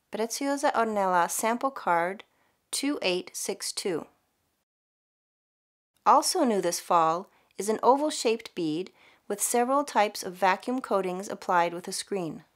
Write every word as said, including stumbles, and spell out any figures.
Preciosa Ornela sample card two eight six two. Also new this fall is an oval-shaped bead with several types of vacuum coatings applied with a screen.